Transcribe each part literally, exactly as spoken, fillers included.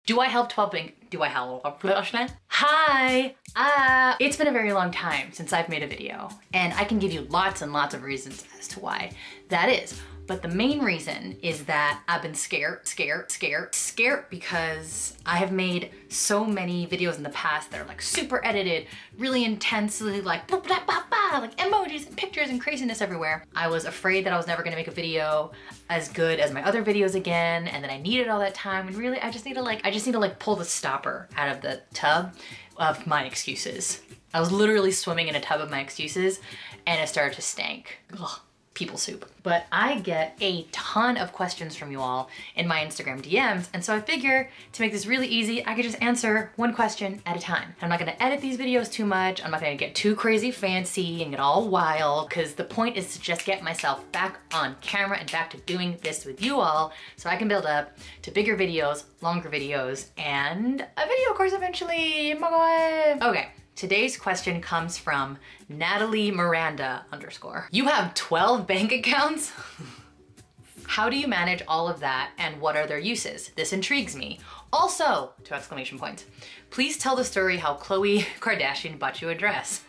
Do I help twelve bank, do I help? Hi, uh, it's been a very long time since I've made a video, and I can give you lots and lots of reasons as to why that is. But the main reason is that I've been scared, scared, scared, scared because I have made so many videos in the past that are like super edited, really intensely like blah, blah, blah, blah, like emojis and pictures and craziness everywhere. I was afraid that I was never gonna make a video as good as my other videos again, and that I needed all that time, and really I just need to like, I just need to like pull the stopper out of the tub of my excuses. I was literally swimming in a tub of my excuses and it started to stink. Ugh. People soup. But I get a ton of questions from you all in my Instagram D Ms, and so I figure to make this really easy, I could just answer one question at a time. I'm not gonna edit these videos too much, I'm not gonna get too crazy fancy and get all wild, because the point is to just get myself back on camera and back to doing this with you all so I can build up to bigger videos, longer videos, and a video course eventually. Oh my God. Okay. Today's question comes from Natalie Miranda underscore. You have twelve bank accounts? How do you manage all of that and what are their uses? This intrigues me. Also, two exclamation points. Please tell the story how Khloe Kardashian bought you a dress.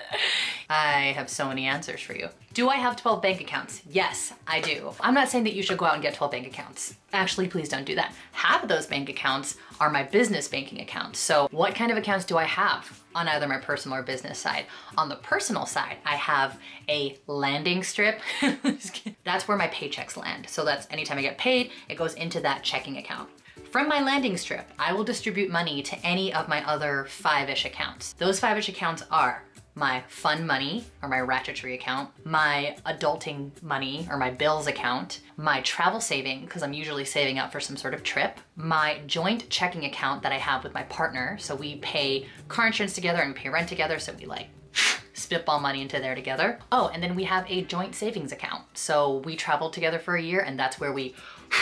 I have so many answers for you. Do I have twelve bank accounts? Yes, I do. I'm not saying that you should go out and get twelve bank accounts. Actually, please don't do that. Half of those bank accounts are my business banking accounts. So what kind of accounts do I have on either my personal or business side? On the personal side, I have a landing strip. That's where my paychecks land. So that's anytime I get paid, it goes into that checking account. From my landing strip, I will distribute money to any of my other five-ish accounts. Those five-ish accounts are my fun money, or my ratchetry account, my adulting money, or my bills account, my travel saving, because I'm usually saving up for some sort of trip, my joint checking account that I have with my partner, so we pay car insurance together and we pay rent together, so we like spitball money into there together. Oh, and then we have a joint savings account. So we traveled together for a year, and that's where we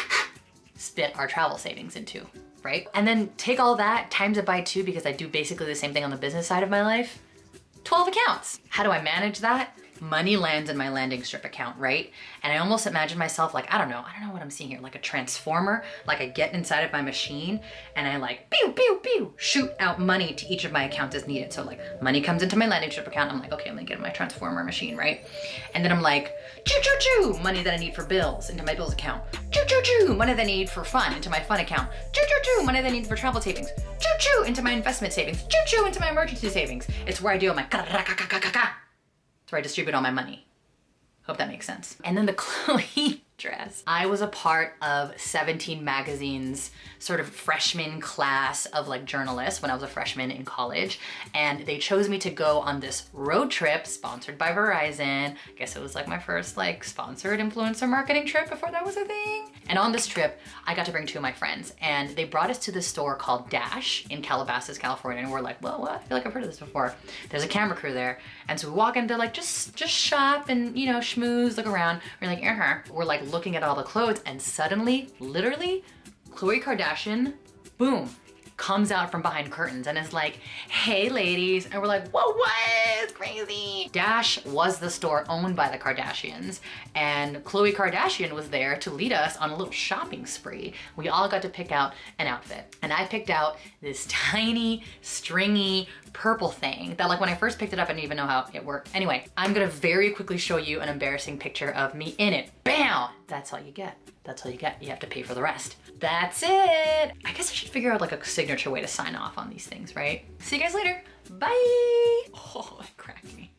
spit our travel savings into, right? And then take all that, times it by two, because I do basically the same thing on the business side of my life. twelve accounts. How do I manage that? Money lands in my landing strip account, right? And I almost imagine myself like, I don't know, I don't know what I'm seeing here, like a transformer, like I get inside of my machine and I like, pew, pew, pew, shoot out money to each of my accounts as needed. So like money comes into my landing strip account, I'm like, okay, I'm gonna get in my transformer machine, right? And then I'm like, choo, choo, choo, money that I need for bills into my bills account. Choo, choo, choo, money that I need for fun into my fun account. Choo, choo, choo, money that I need for travel savings. Choo, choo, into my investment savings. Choo, choo, into my emergency savings. It's where I do all my ka-ka-ka-ka-ka-ka. It's where I distribute all my money. Hope that makes sense. And then the Khloe dress. I was a part of seventeen Magazine's sort of freshman class of like journalists when I was a freshman in college. And they chose me to go on this road trip sponsored by Verizon. I guess it was like my first like sponsored influencer marketing trip before that was a thing. And on this trip, I got to bring two of my friends, and they brought us to this store called Dash in Calabasas, California. And we're like, well, what? I feel like I've heard of this before. There's a camera crew there. And so we walk in, they're like, just, just shop and, you know, schmooze, look around. We're like, uh-huh. We're like looking at all the clothes, and suddenly, literally, Khloe Kardashian, boom, comes out from behind curtains and is like, hey ladies. And we're like, whoa, what? It's crazy. Dash was the store owned by the Kardashians, and Khloe Kardashian was there to lead us on a little shopping spree. We all got to pick out an outfit, and I picked out this tiny, stringy, purple thing that like when I first picked it up, I didn't even know how it worked. Anyway, I'm gonna very quickly show you an embarrassing picture of me in it. Bam! That's all you get. That's all you get. You have to pay for the rest. That's it. I guess I should figure out like a signature way to sign off on these things, right? See you guys later. Bye. Oh, that cracked me.